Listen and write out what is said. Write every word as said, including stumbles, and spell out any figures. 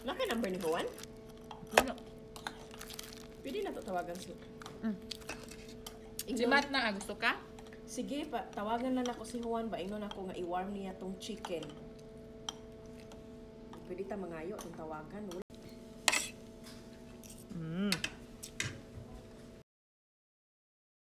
Naka number ni Juan? Wala. Pwede na to tawagan si... Mm. Si Ingnon- Matt na, ah, gusto ka? Sige pa, tawagan lang ako si Juan ba ingnon ako nga i-warm niya tong chicken. Pwede ta mangayo tong tawagan.